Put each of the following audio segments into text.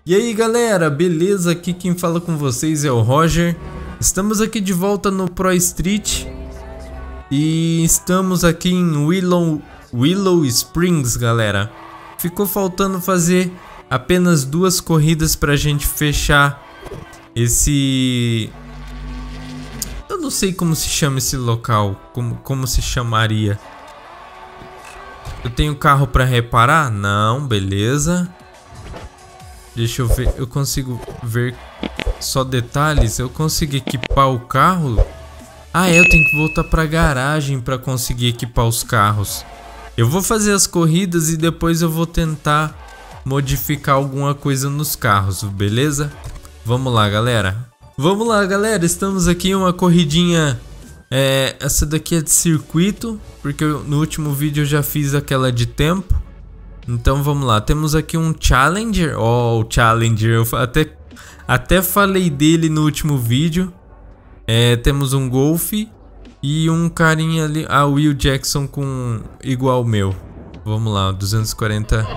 E aí galera, beleza? Aqui quem fala com vocês é o Roger. Estamos aqui de volta no Pro Street. E estamos aqui em Willow Springs, galera. Ficou faltando fazer apenas 2 corridas pra gente fechar esse... Eu não sei como se chama esse local, como se chamaria. Eu tenho carro pra reparar? Não, beleza. Deixa eu ver, eu consigo ver só detalhes? Eu consigo equipar o carro? Ah, eu tenho que voltar pra garagem pra conseguir equipar os carros. Eu vou fazer as corridas e depois eu vou tentar modificar alguma coisa nos carros, beleza? Vamos lá, galera. Vamos lá, galera. Estamos aqui em uma corridinha. Essa daqui é de circuito, porque no último vídeo eu já fiz aquela de tempo. Então vamos lá, temos aqui um Challenger. Oh, o Challenger, eu até falei dele no último vídeo. Temos um Golf e um carinha ali, o Will Jackson com igual ao meu. Vamos lá, 240.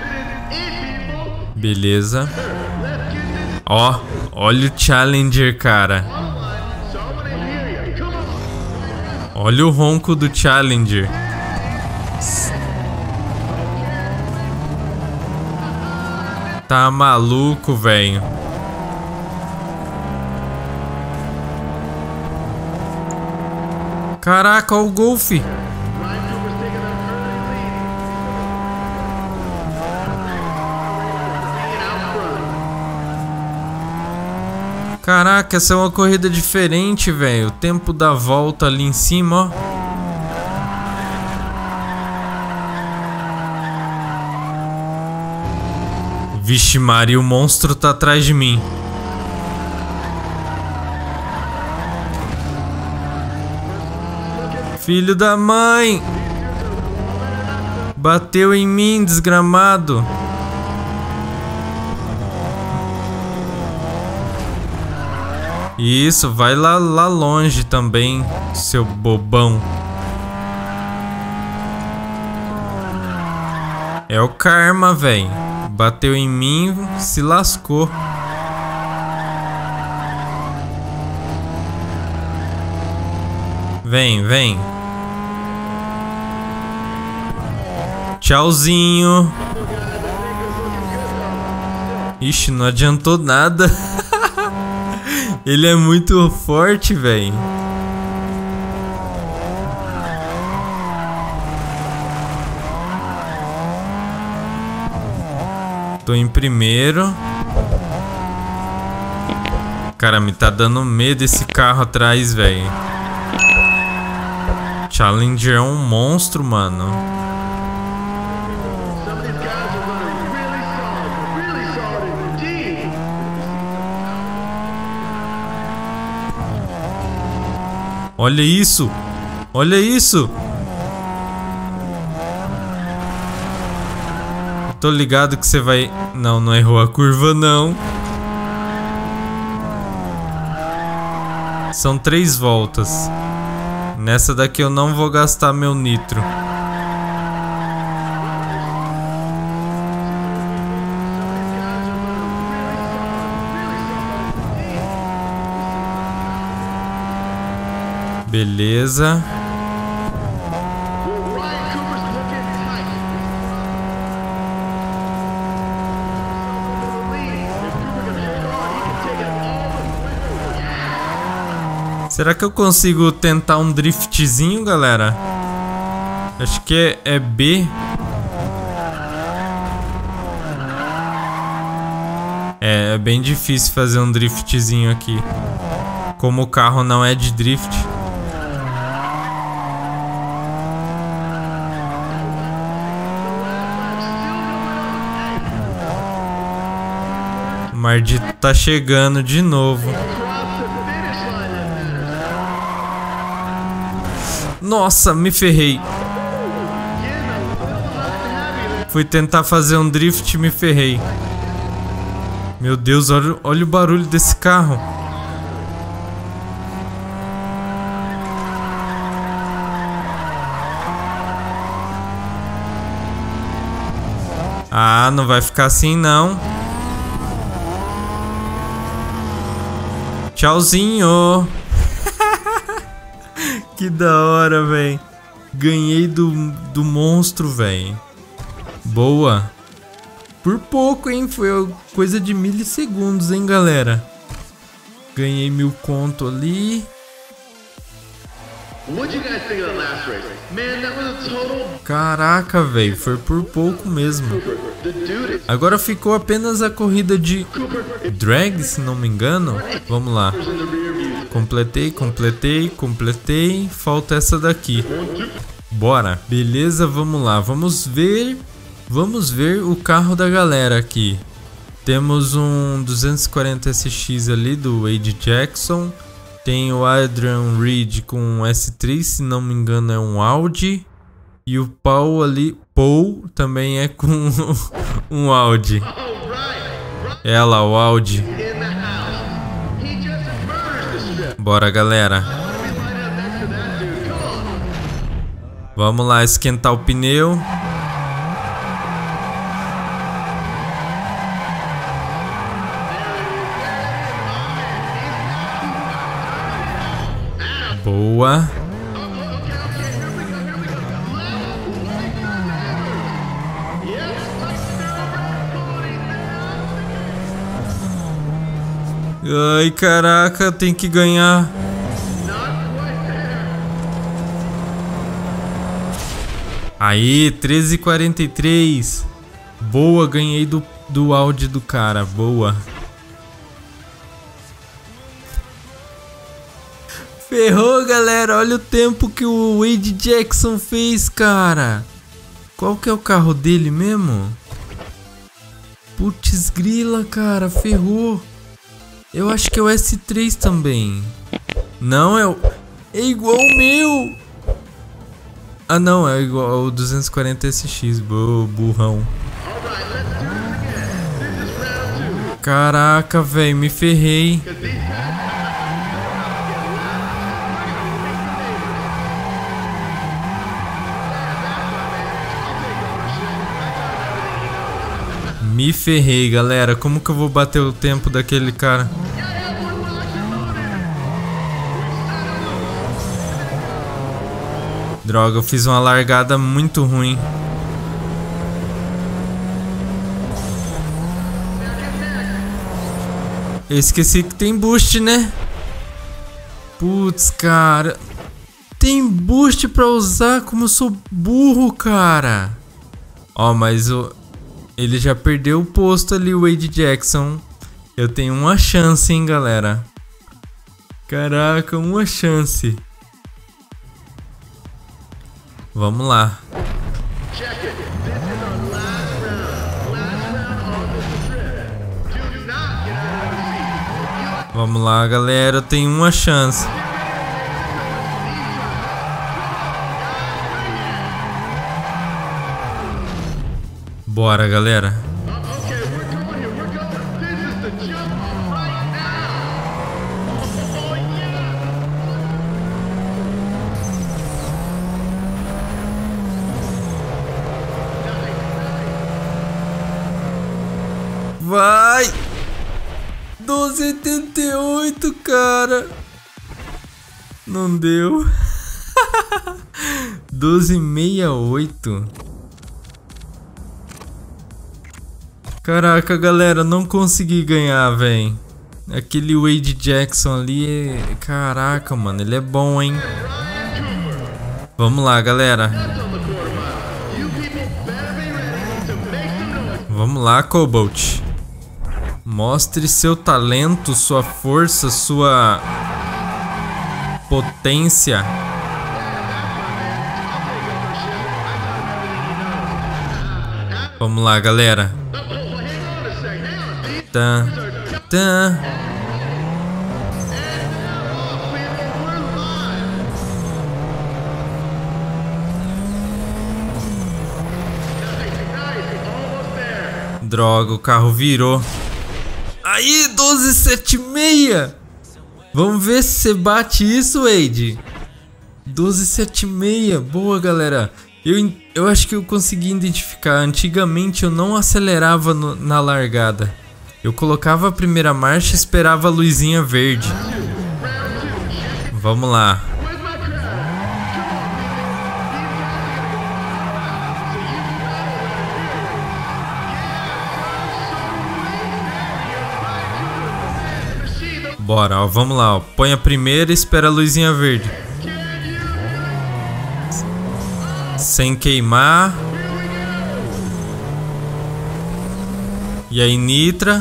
Beleza. Ó, olha o Challenger, cara. Olha o ronco do Challenger. Tá maluco, velho. Caraca, olha o Golf. Caraca, essa é uma corrida diferente, velho. O tempo da volta ali em cima, ó. Vixe Maria, o monstro tá atrás de mim. Filho da mãe! Bateu em mim, desgramado. Isso, vai lá longe também, seu bobão. É o karma, velho. Bateu em mim, se lascou. Vem, vem. Tchauzinho. Ixi, não adiantou nada. Ele é muito forte, velho. Tô em primeiro. Cara, me tá dando medo esse carro atrás, velho. Challenger é um monstro, mano. Olha isso! Olha isso! Tô ligado que você vai... Não errou a curva, não. São 3 voltas. Nessa daqui eu não vou gastar meu nitro. Beleza. Será que eu consigo tentar um driftzinho, galera? Acho que é B. É bem difícil fazer um driftzinho aqui. Como o carro não é de drift. O maldito tá chegando de novo. Nossa, me ferrei. Fui tentar fazer um drift e me ferrei. Meu Deus, olha o barulho desse carro. Ah, não vai ficar assim não. Tchauzinho. Que da hora, velho. Ganhei do monstro, velho. Boa. Por pouco, hein? Foi coisa de milissegundos, hein, galera. Ganhei 1000 conto ali. Caraca, velho. Foi por pouco mesmo. Agora ficou apenas a corrida de drag, se não me engano. Vamos lá. Completei. Falta essa daqui. Bora. Beleza, vamos lá. Vamos ver o carro da galera aqui. Temos um 240 SX ali do Wade Jackson. Tem o Adrian Reed com um S3, se não me engano é um Audi. E o Paul ali, Paul também é com um Audi. É lá, o Audi. Bora, galera. Vamos lá esquentar o pneu. Boa. Ai, caraca, tem que ganhar. Aí, 13:43. Boa, ganhei do Audi do cara. Boa. Ferrou, galera. Olha o tempo que o Wade Jackson fez, cara. Qual que é o carro dele mesmo? Putz grila, cara. Ferrou. Eu acho que é o S3 também. Não, é igual o meu. Ah, não. É igual ao 240 SX. Burrão. Caraca, velho. Me ferrei. Me ferrei, galera. Como que eu vou bater o tempo daquele cara? Droga, eu fiz uma largada muito ruim. Eu esqueci que tem boost, né? Putz, cara. Tem boost pra usar? Como eu sou burro, cara. Ó, mas ele já perdeu o posto ali, o Wade Jackson. Eu tenho uma chance, hein, galera. Caraca, uma chance. Vamos lá. Vamos lá, galera. Eu tenho uma chance. Bora, galera. Vai! 12,88, cara. Não deu. 12,68. Caraca, galera, não consegui ganhar, velho. Aquele Wade Jackson ali é... Caraca, mano, ele é bom, hein? Vamos lá, galera. Vamos lá, Cobalt. Mostre seu talento, sua força, sua potência. Vamos lá, galera. Tá. Droga, o carro virou. Aí, 12,76. Vamos ver se você bate isso, Wade. 12,76. Boa, galera. Eu acho que eu consegui identificar. Antigamente eu não acelerava na largada. Eu colocava a primeira marcha e esperava a luzinha verde. Vamos lá. Bora, ó, vamos lá, ó. Põe a primeira e espera a luzinha verde. Sem queimar. E aí, nitra.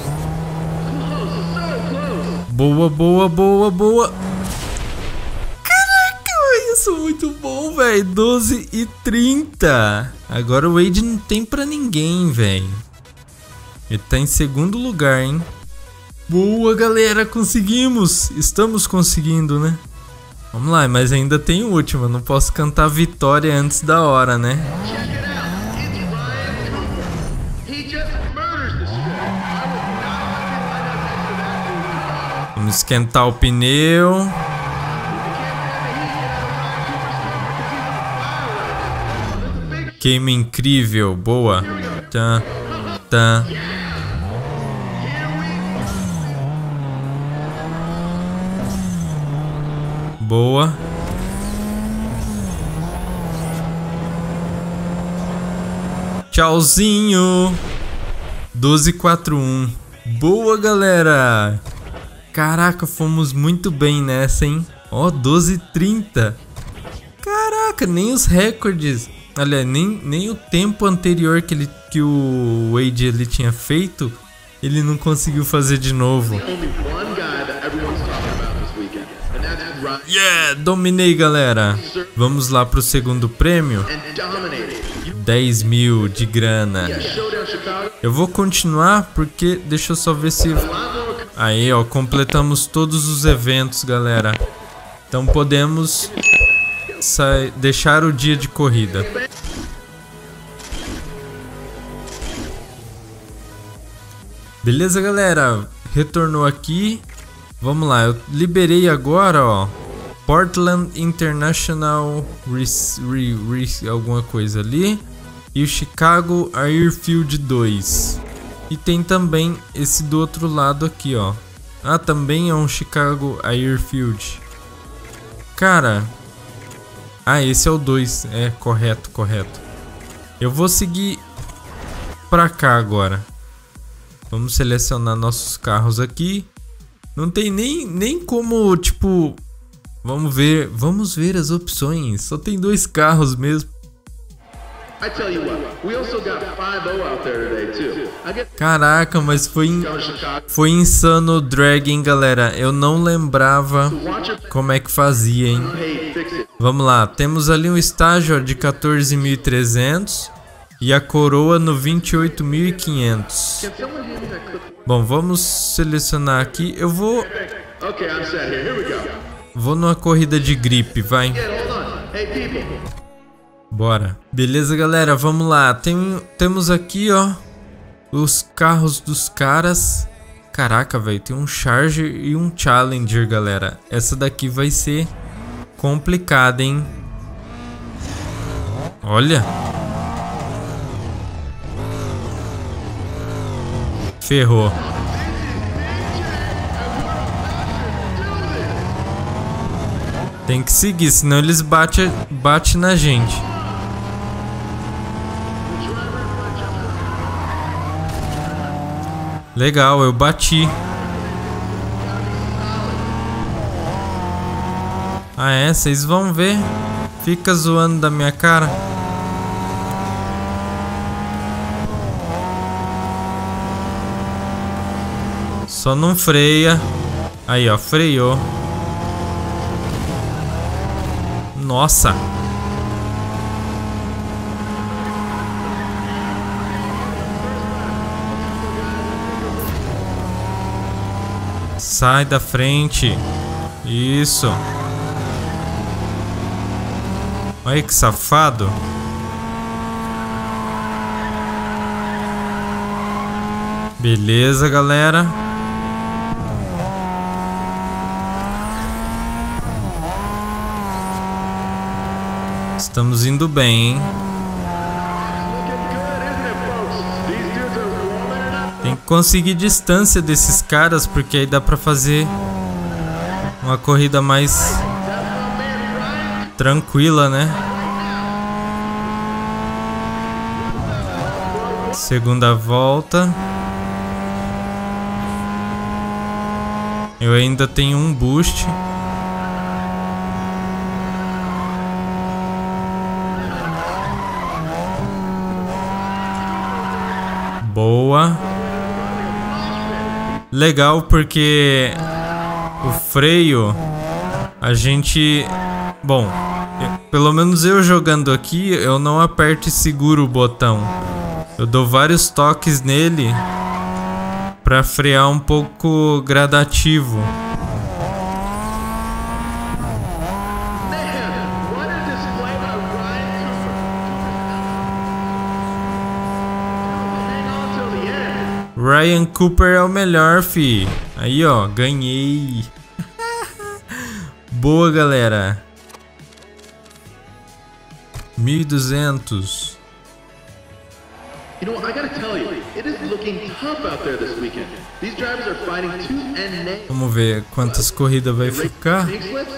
Boa, boa, boa, boa. Caraca, isso é muito bom, velho. 12:30. Agora o Wade não tem pra ninguém, velho. Ele tá em segundo lugar, hein. Boa, galera, conseguimos. Estamos conseguindo, né? Vamos lá, mas ainda tem o último. Eu não posso cantar vitória antes da hora, né? Vamos esquentar o pneu. Queima incrível, boa. Tá, tá. Boa. Tchauzinho. 12:41. Boa, galera. Caraca, fomos muito bem nessa, hein? Ó, 12:30. Caraca, nem os recordes. Olha, nem o tempo anterior que o Wade ele tinha feito, ele não conseguiu fazer de novo. Yeah, dominei, galera. Vamos lá pro segundo prêmio. 10 mil de grana. Eu vou continuar porque deixa eu só ver se... Aí, ó, completamos todos os eventos, galera. Então podemos deixar o dia de corrida. Beleza, galera? Retornou aqui. Vamos lá, eu liberei agora, ó, Portland International alguma coisa ali. E o Chicago Airfield 2. E tem também esse do outro lado aqui, ó. Ah, também é um Chicago Airfield. Cara. Ah, esse é o 2. É, correto, correto. Eu vou seguir pra cá agora. Vamos selecionar nossos carros aqui. Não tem nem como, tipo... Vamos ver as opções. Só tem 2 carros mesmo. Caraca, mas foi insano o drag, hein, galera. Eu não lembrava como é que fazia, hein. Vamos lá, temos ali um estágio, ó, de 14.300 e a coroa no 28.500. Bom, vamos selecionar aqui. Eu vou numa corrida de gripe, vai. Bora. Beleza, galera, vamos lá. Temos aqui, ó, os carros dos caras. Caraca, velho, tem um Charger e um Challenger, galera. Essa daqui vai ser complicada, hein. Olha. Ferrou. Tem que seguir, senão eles batem na gente. Legal, eu bati. Ah, é? Vocês vão ver. Fica zoando da minha cara. Só não freia. Aí, ó, freou. Nossa. Sai da frente. Isso. Olha que safado. Beleza, galera. Estamos indo bem, hein? conseguir distância desses caras, porque aí dá pra fazer uma corrida mais tranquila, né? Segunda volta. Eu ainda tenho um boost. Boa. Legal porque o freio a gente... Bom, pelo menos eu jogando aqui, eu não aperto e seguro o botão. Eu dou vários toques nele pra frear um pouco gradativo. Ryan Cooper é o melhor, fi. Aí, ó, ganhei. Boa, galera. 1.200. You know, I gotta tell you, it is looking tough out there this weekend. These drivers are fighting tooth and nail. Vamos ver quantas corridas vai ficar.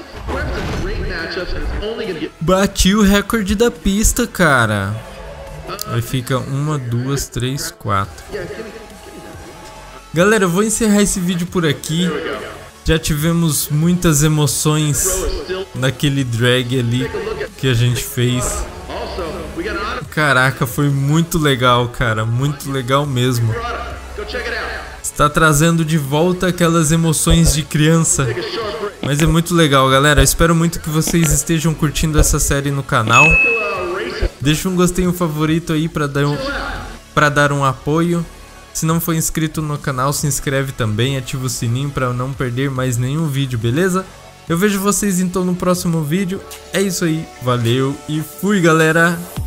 Bati o recorde da pista, cara. Aí fica 1, 2, 3, 4. Galera, eu vou encerrar esse vídeo por aqui. Já tivemos muitas emoções naquele drag ali que a gente fez. Caraca, foi muito legal, cara. Muito legal mesmo. Está trazendo de volta aquelas emoções de criança. Mas é muito legal, galera. Eu espero muito que vocês estejam curtindo essa série no canal. Deixa um gostei, um favorito aí para dar um apoio. Se não for inscrito no canal, se inscreve também, ativa o sininho para não perder mais nenhum vídeo, beleza? Eu vejo vocês então no próximo vídeo. É isso aí, valeu e fui, galera!